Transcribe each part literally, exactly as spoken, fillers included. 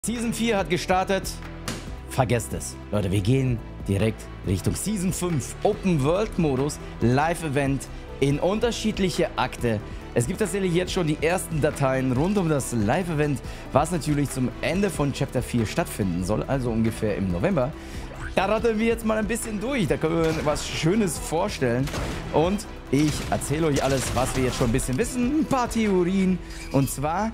Season vier hat gestartet. Vergesst es. Leute, wir gehen direkt Richtung Season fünf. Open World Modus, Live-Event in unterschiedliche Akte. Es gibt tatsächlich jetzt schon die ersten Dateien rund um das Live-Event, was natürlich zum Ende von Chapter vier stattfinden soll, also ungefähr im November. Da rattern wir jetzt mal ein bisschen durch, da können wir was Schönes vorstellen. Und ich erzähle euch alles, was wir jetzt schon ein bisschen wissen, ein paar Theorien. Und zwar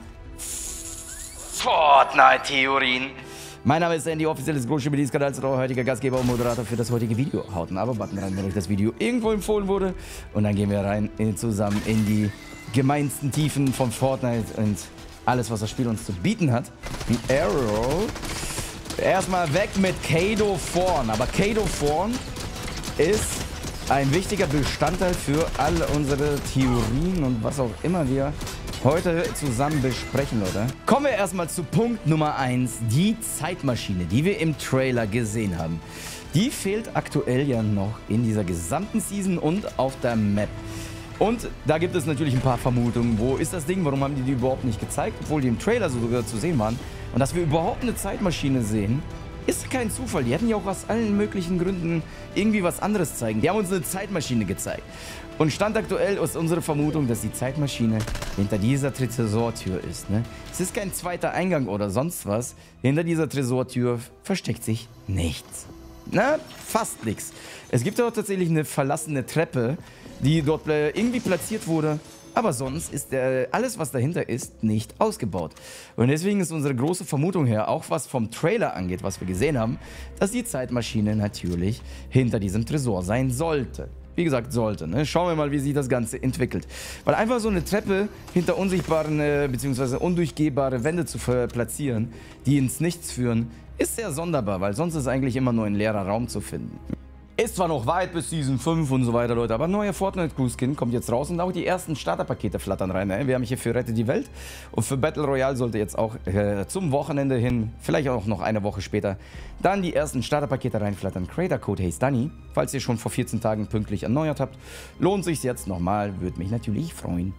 Fortnite-Theorien. Mein Name ist Andy, offizielles Großschiff dieses Kanals, euer heutiger Gastgeber und Moderator für das heutige Video. Haut einen Abo-Button rein, wenn euch das Video irgendwo empfohlen wurde. Und dann gehen wir rein in, zusammen in die gemeinsten Tiefen von Fortnite und alles, was das Spiel uns zu bieten hat. Wie Arrow. Erstmal weg mit Kado Thorn. Aber Kado Thorn ist ein wichtiger Bestandteil für alle unsere Theorien und was auch immer wir heute zusammen besprechen, Leute. Kommen wir erstmal zu Punkt Nummer eins. Die Zeitmaschine, die wir im Trailer gesehen haben. Die fehlt aktuell ja noch in dieser gesamten Season und auf der Map. Und da gibt es natürlich ein paar Vermutungen. Wo ist das Ding? Warum haben die die überhaupt nicht gezeigt? Obwohl die im Trailer sogar zu sehen waren. Und dass wir überhaupt eine Zeitmaschine sehen, ist kein Zufall. Die hätten ja auch aus allen möglichen Gründen irgendwie was anderes zeigen. Die haben uns eine Zeitmaschine gezeigt. Und Stand aktuell ist unsere Vermutung, dass die Zeitmaschine hinter dieser Tresortür ist. Ne? Es ist kein zweiter Eingang oder sonst was. Hinter dieser Tresortür versteckt sich nichts. Na, fast nichts. Es gibt auch tatsächlich eine verlassene Treppe, die dort äh, irgendwie platziert wurde. Aber sonst ist äh, alles, was dahinter ist, nicht ausgebaut. Und deswegen ist unsere große Vermutung her, auch was vom Trailer angeht, was wir gesehen haben, dass die Zeitmaschine natürlich hinter diesem Tresor sein sollte. Wie gesagt, sollte. Ne? Schauen wir mal, wie sich das Ganze entwickelt. Weil einfach so eine Treppe hinter unsichtbaren äh, bzw. undurchgehbare Wände zu platzieren, die ins Nichts führen, ist sehr sonderbar, weil sonst ist eigentlich immer nur ein leerer Raum zu finden. Ist zwar noch weit bis Season fünf und so weiter, Leute, aber ein neuer Fortnite Crew Skin kommt jetzt raus und auch die ersten Starterpakete flattern rein. Ne? Wir haben hier für Rette die Welt und für Battle Royale sollte jetzt auch äh, zum Wochenende hin, vielleicht auch noch eine Woche später, dann die ersten Starterpakete reinflattern. Creator Code HeyStunny, falls ihr schon vor vierzehn Tagen pünktlich erneuert habt, lohnt sich jetzt nochmal, würde mich natürlich freuen.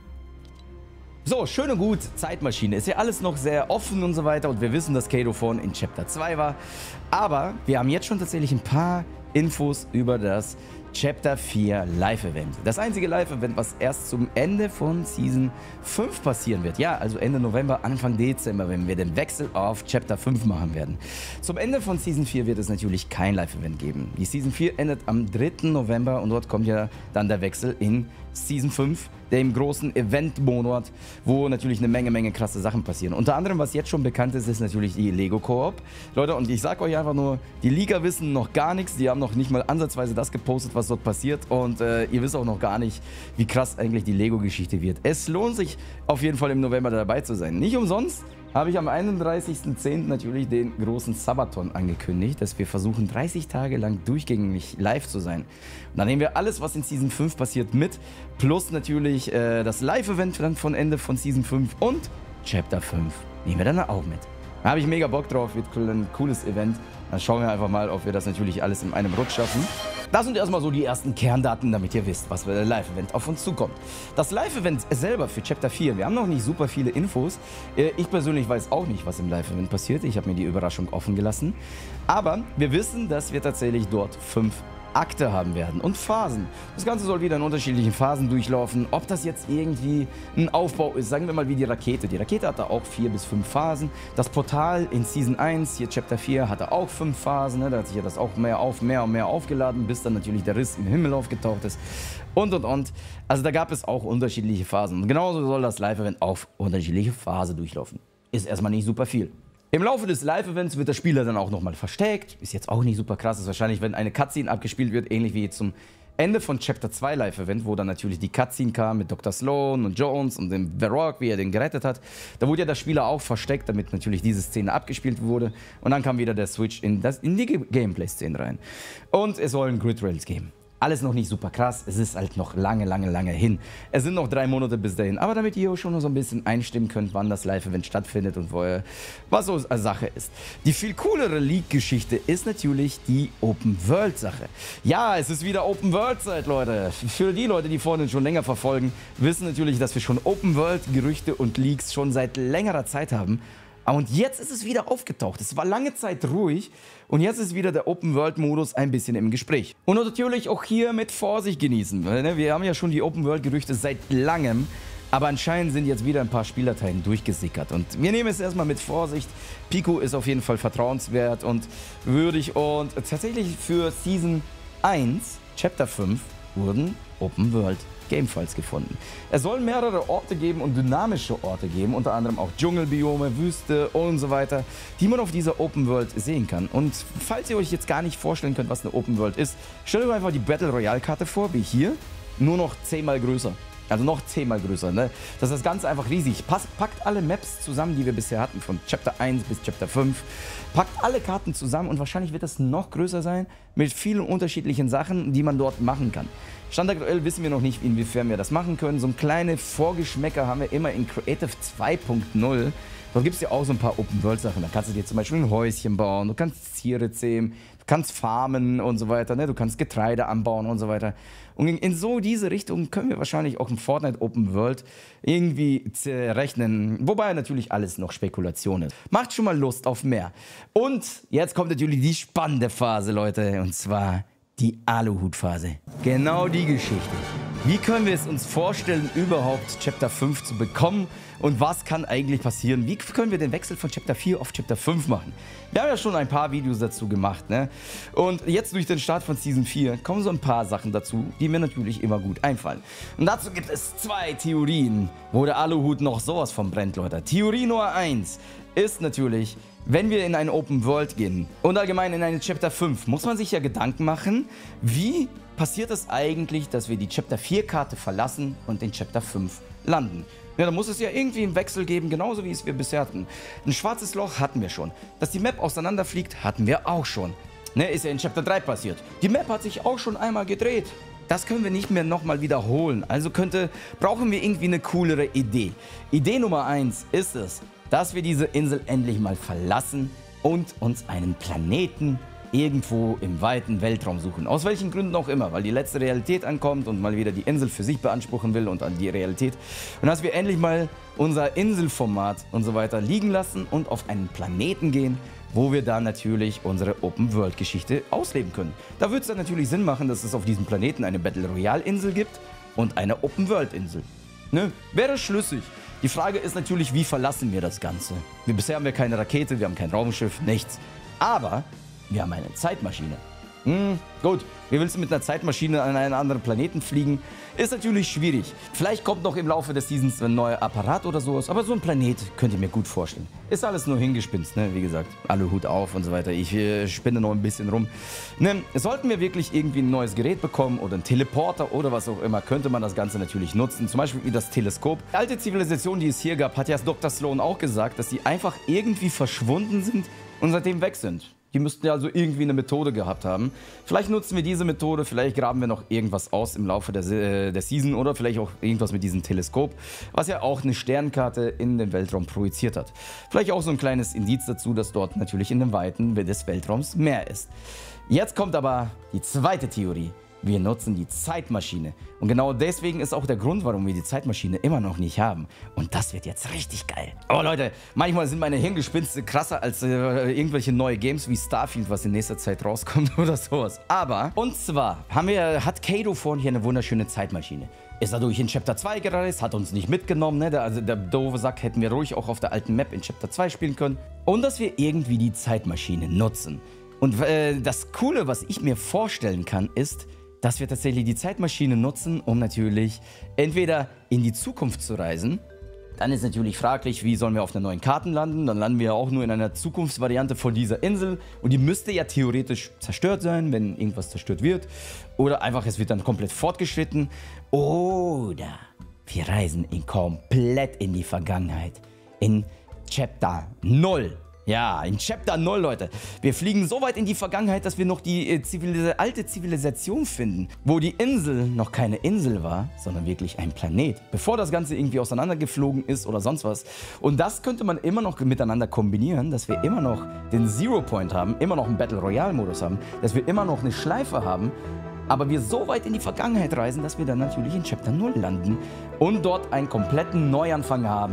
So, schön und gut, Zeitmaschine. Ist ja alles noch sehr offen und so weiter und wir wissen, dass Kado Thorn in Chapter zwei war. Aber wir haben jetzt schon tatsächlich ein paar Infos über das Chapter vier Live-Event. Das einzige Live-Event, was erst zum Ende von Season fünf passieren wird. Ja, also Ende November, Anfang Dezember, wenn wir den Wechsel auf Chapter fünf machen werden. Zum Ende von Season vier wird es natürlich kein Live-Event geben. Die Season vier endet am dritten November und dort kommt ja dann der Wechsel in Season fünf, dem großen Event-Monat, wo natürlich eine Menge, Menge krasse Sachen passieren. Unter anderem, was jetzt schon bekannt ist, ist natürlich die Lego Koop. Leute, und ich sag euch einfach nur, die Leaker wissen noch gar nichts. Die haben noch nicht mal ansatzweise das gepostet, was dort passiert. Und äh, ihr wisst auch noch gar nicht, wie krass eigentlich die Lego-Geschichte wird. Es lohnt sich auf jeden Fall im November dabei zu sein. Nicht umsonst habe ich am einunddreißigsten zehnten natürlich den großen Sabaton angekündigt, dass wir versuchen, dreißig Tage lang durchgängig live zu sein. Und dann nehmen wir alles, was in Season fünf passiert, mit, plus natürlich äh, das Live-Event dann von Ende von Season fünf und Chapter fünf nehmen wir dann auch mit. Da habe ich mega Bock drauf, wird ein cooles Event. Dann schauen wir einfach mal, ob wir das natürlich alles in einem Rutsch schaffen. Das sind erstmal so die ersten Kerndaten, damit ihr wisst, was für ein Live-Event auf uns zukommt. Das Live-Event selber für Chapter vier, wir haben noch nicht super viele Infos. Ich persönlich weiß auch nicht, was im Live-Event passiert. Ich habe mir die Überraschung offen gelassen. Aber wir wissen, dass wir tatsächlich dort fünf Akte haben werden und Phasen. Das Ganze soll wieder in unterschiedlichen Phasen durchlaufen. Ob das jetzt irgendwie ein Aufbau ist, sagen wir mal wie die Rakete. Die Rakete hatte auch vier bis fünf Phasen. Das Portal in Season eins, hier Chapter vier, hatte auch fünf Phasen. Ne? Da hat sich ja das auch mehr auf, mehr und mehr aufgeladen, bis dann natürlich der Riss im Himmel aufgetaucht ist. Und, und, und. Also da gab es auch unterschiedliche Phasen. Und genauso soll das Live-Event auf unterschiedliche Phasen durchlaufen. Ist erstmal nicht super viel. Im Laufe des Live-Events wird der Spieler dann auch nochmal versteckt. Ist jetzt auch nicht super krass. Ist wahrscheinlich, wenn eine Cutscene abgespielt wird, ähnlich wie zum Ende von Chapter zwei Live-Event, wo dann natürlich die Cutscene kam mit Doktor Sloan und Jones und dem Varrock, wie er den gerettet hat. Da wurde ja der Spieler auch versteckt, damit natürlich diese Szene abgespielt wurde. Und dann kam wieder der Switch in, das, in die Gameplay-Szene rein. Und es sollen Grid Rails geben. Alles noch nicht super krass, es ist halt noch lange, lange, lange hin. Es sind noch drei Monate bis dahin, aber damit ihr schon so ein bisschen einstimmen könnt, wann das Live-Event stattfindet und wo, äh, was so eine Sache ist. Die viel coolere League-Geschichte ist natürlich die Open-World-Sache. Ja, es ist wieder Open-World-Zeit, Leute. Für die Leute, die vorhin schon länger verfolgen, wissen natürlich, dass wir schon Open-World-Gerüchte und Leaks schon seit längerer Zeit haben. Und jetzt ist es wieder aufgetaucht. Es war lange Zeit ruhig und jetzt ist wieder der Open-World-Modus ein bisschen im Gespräch. Und natürlich auch hier mit Vorsicht genießen. Wir haben ja schon die Open-World-Gerüchte seit langem, aber anscheinend sind jetzt wieder ein paar Spieldateien durchgesickert. Und wir nehmen es erstmal mit Vorsicht. Pico ist auf jeden Fall vertrauenswert und würdig. Und tatsächlich für Season eins, Chapter fünf, wurden Open-World Gamefiles gefunden. Es soll mehrere Orte geben und dynamische Orte geben, unter anderem auch Dschungelbiome, Wüste und so weiter, die man auf dieser Open World sehen kann. Und falls ihr euch jetzt gar nicht vorstellen könnt, was eine Open World ist, stellt euch einfach die Battle Royale Karte vor, wie hier, nur noch zehnmal größer. Also noch zehnmal größer, ne? Das ist das Ganze einfach riesig. Passt, packt alle Maps zusammen, die wir bisher hatten, von Chapter eins bis Chapter fünf. Packt alle Karten zusammen und wahrscheinlich wird das noch größer sein, mit vielen unterschiedlichen Sachen, die man dort machen kann. Stand aktuell wissen wir noch nicht, inwiefern wir das machen können. So ein kleine Vorgeschmäcker haben wir immer in Creative zwei Punkt null. Dort gibt es ja auch so ein paar Open-World-Sachen. Da kannst du dir zum Beispiel ein Häuschen bauen, du kannst Tiere zähmen, du kannst farmen und so weiter, ne? Du kannst Getreide anbauen und so weiter. Und in, in so diese Richtung können wir wahrscheinlich auch im Fortnite Open World irgendwie rechnen. Wobei natürlich alles noch Spekulation ist. Macht schon mal Lust auf mehr. Und jetzt kommt natürlich die spannende Phase, Leute. Und zwar die Aluhut-Phase. Genau die Geschichte. Wie können wir es uns vorstellen, überhaupt Chapter fünf zu bekommen? Und was kann eigentlich passieren? Wie können wir den Wechsel von Chapter vier auf Chapter fünf machen? Wir haben ja schon ein paar Videos dazu gemacht, ne? Und jetzt durch den Start von Season vier kommen so ein paar Sachen dazu, die mir natürlich immer gut einfallen. Und dazu gibt es zwei Theorien, wo der Aluhut noch sowas von brennt, Leute. Theorie Nummer eins ist natürlich, wenn wir in eine Open World gehen und allgemein in eine Chapter fünf, muss man sich ja Gedanken machen, wie passiert es eigentlich, dass wir die Chapter vier Karte verlassen und in Chapter fünf landen. Ja, da muss es ja irgendwie einen Wechsel geben, genauso wie es wir bisher hatten. Ein schwarzes Loch hatten wir schon. Dass die Map auseinanderfliegt, hatten wir auch schon. Ne, ist ja in Chapter drei passiert. Die Map hat sich auch schon einmal gedreht. Das können wir nicht mehr nochmal wiederholen. Also könnte, brauchen wir irgendwie eine coolere Idee. Idee Nummer eins ist es, dass wir diese Insel endlich mal verlassen und uns einen Planeten irgendwo im weiten Weltraum suchen. Aus welchen Gründen auch immer, weil die letzte Realität ankommt und mal wieder die Insel für sich beanspruchen will und an die Realität. Und dass wir endlich mal unser Inselformat und so weiter liegen lassen und auf einen Planeten gehen, wo wir dann natürlich unsere Open-World-Geschichte ausleben können. Da würde es dann natürlich Sinn machen, dass es auf diesem Planeten eine Battle-Royale-Insel gibt und eine Open-World-Insel. Ne? Wäre schlüssig. Die Frage ist natürlich, wie verlassen wir das Ganze? Wir, bisher haben wir keine Rakete, wir haben kein Raumschiff, nichts. Aber wir haben eine Zeitmaschine. Hm, gut, wie willst du mit einer Zeitmaschine an einen anderen Planeten fliegen? Ist natürlich schwierig. Vielleicht kommt noch im Laufe des Seasons ein neuer Apparat oder sowas, aber so ein Planet könnt ihr mir gut vorstellen. Ist alles nur hingespinst, ne? Wie gesagt, alle Hut auf und so weiter. Ich äh, spinne noch ein bisschen rum. Ne? Sollten wir wirklich irgendwie ein neues Gerät bekommen oder einen Teleporter oder was auch immer, könnte man das Ganze natürlich nutzen. Zum Beispiel wie das Teleskop. Die alte Zivilisation, die es hier gab, hat ja Doktor Sloan auch gesagt, dass die einfach irgendwie verschwunden sind und seitdem weg sind. Die müssten ja also irgendwie eine Methode gehabt haben. Vielleicht nutzen wir diese Methode, vielleicht graben wir noch irgendwas aus im Laufe der, äh, der Season oder vielleicht auch irgendwas mit diesem Teleskop, was ja auch eine Sternkarte in den Weltraum projiziert hat. Vielleicht auch so ein kleines Indiz dazu, dass dort natürlich in den Weiten des Weltraums mehr ist. Jetzt kommt aber die zweite Theorie. Wir nutzen die Zeitmaschine. Und genau deswegen ist auch der Grund, warum wir die Zeitmaschine immer noch nicht haben. Und das wird jetzt richtig geil. Oh Leute, manchmal sind meine Hirngespinste krasser als äh, irgendwelche neue Games wie Starfield, was in nächster Zeit rauskommt oder sowas. Aber, und zwar haben wir, hat Kado vorhin hier eine wunderschöne Zeitmaschine. Ist dadurch in Chapter zwei gereist, hat uns nicht mitgenommen, ne? Der, also der doofe Sack hätten wir ruhig auch auf der alten Map in Chapter zwei spielen können. Und dass wir irgendwie die Zeitmaschine nutzen. Und äh, das Coole, was ich mir vorstellen kann, ist, dass wir tatsächlich die Zeitmaschine nutzen, um natürlich entweder in die Zukunft zu reisen. Dann ist natürlich fraglich, wie sollen wir auf einer neuen Karte landen. Dann landen wir ja auch nur in einer Zukunftsvariante von dieser Insel. Und die müsste ja theoretisch zerstört sein, wenn irgendwas zerstört wird. Oder einfach, es wird dann komplett fortgeschritten. Oder wir reisen in komplett in die Vergangenheit. In Chapter null. Ja, in Chapter null, Leute. Wir fliegen so weit in die Vergangenheit, dass wir noch die äh, Zivilis- alte Zivilisation finden, wo die Insel noch keine Insel war, sondern wirklich ein Planet, bevor das Ganze irgendwie auseinandergeflogen ist oder sonst was. Und das könnte man immer noch miteinander kombinieren, dass wir immer noch den Zero Point haben, immer noch einen Battle Royale Modus haben, dass wir immer noch eine Schleife haben, aber wir so weit in die Vergangenheit reisen, dass wir dann natürlich in Chapter null landen und dort einen kompletten Neuanfang haben.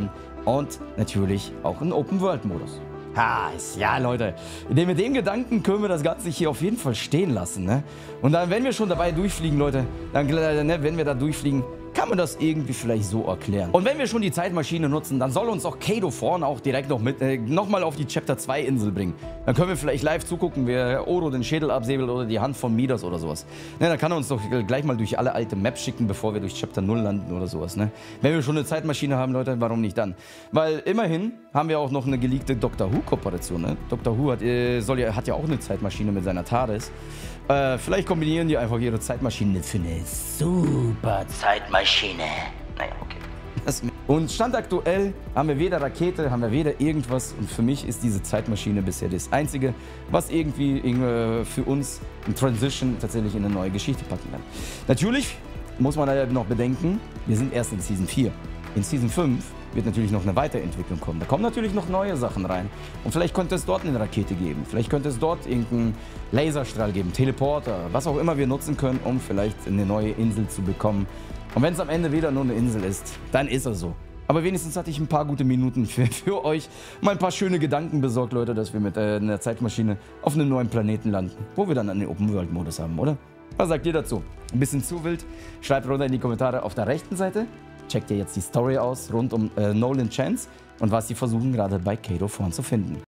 und natürlich auch einen Open-World-Modus. Ha, ja, Leute, mit dem Gedanken können wir das Ganze hier auf jeden Fall stehen lassen, ne? Und dann, wenn wir schon dabei durchfliegen, Leute, dann, ne, wenn wir da durchfliegen, kann man das irgendwie vielleicht so erklären. Und wenn wir schon die Zeitmaschine nutzen, dann soll uns auch Kado vorne auch direkt noch mit, äh, nochmal auf die Chapter zwei Insel bringen. Dann können wir vielleicht live zugucken, wer Oro den Schädel absäbelt oder die Hand von Midas oder sowas. Ne, dann kann er uns doch gleich mal durch alle alte Maps schicken, bevor wir durch Chapter null landen oder sowas, ne? Wenn wir schon eine Zeitmaschine haben, Leute, warum nicht dann? Weil immerhin haben wir auch noch eine geleakte Doctor Who-Kooperation, ne? Doctor Who hat, äh, soll ja, hat ja auch eine Zeitmaschine mit seiner TARDIS. Äh, vielleicht kombinieren die einfach ihre Zeitmaschine für eine super Zeitmaschine. Naja, okay. Das und Stand aktuell haben wir weder Rakete, haben wir weder irgendwas. Und für mich ist diese Zeitmaschine bisher das Einzige, was irgendwie äh, für uns ein Transition tatsächlich in eine neue Geschichte packen kann. Natürlich muss man da noch bedenken, wir sind erst in Season vier. In Season fünf wird natürlich noch eine Weiterentwicklung kommen. Da kommen natürlich noch neue Sachen rein. Und vielleicht könnte es dort eine Rakete geben. Vielleicht könnte es dort irgendeinen Laserstrahl geben, Teleporter, was auch immer wir nutzen können, um vielleicht eine neue Insel zu bekommen. Und wenn es am Ende wieder nur eine Insel ist, dann ist es so. Aber wenigstens hatte ich ein paar gute Minuten für, für euch. Mal ein paar schöne Gedanken besorgt, Leute, dass wir mit äh, einer Zeitmaschine auf einem neuen Planeten landen, wo wir dann einen Open-World-Modus haben, oder? Was sagt ihr dazu? Ein bisschen zu wild? Schreibt runter in die Kommentare auf der rechten Seite. Checkt ihr jetzt die Story aus rund um äh, Nolan Chance und was sie versuchen gerade bei Kado Thrawn zu finden.